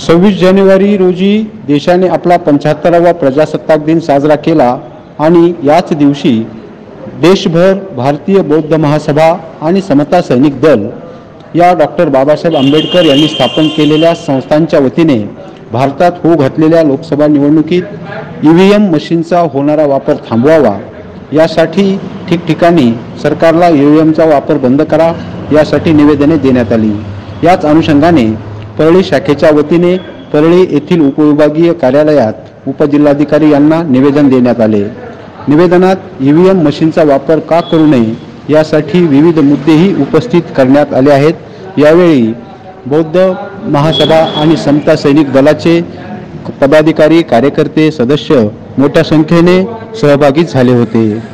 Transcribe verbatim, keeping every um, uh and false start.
सव्वीस जानेवारी रोजी देशाने आपला पंच्याहत्तरावा प्रजासत्ताक दिन साजरा केला आणि याच दिवशी देशभर भारतीय बौद्ध महासभा आणि समता सैनिक दल या डॉक्टर बाबासाहेब आंबेडकर यांनी स्थापन केलेल्या संस्थांच्या वतीने भारतात होऊ घातलेल्या लोकसभा निवडणुकीत ई व्ही एम मशीनचा होणारा वापर थांबवावा यासाठी ठिकठिकाणी सरकारला ई व्ही एमचा वापर बंद करा यासाठी निवेदने देण्यात आली। याच अनुषंगाने परळी शाखेच्या वतीने परळी येथील उपविभागीय कार्यालयात उपजिल्हाधिकारी यांना निवेदन देण्यात आले। निवेदनात ई व्ही एम मशीनचा वापर का करू नये यासाठी विविध मुद्देही उपस्थित करण्यात आले आहेत। यावेळी बौद्ध महासभा आणि समता सैनिक दलाचे पदाधिकारी कार्यकर्ते सदस्य मोठ्या संख्येने सहभागी झाले होते।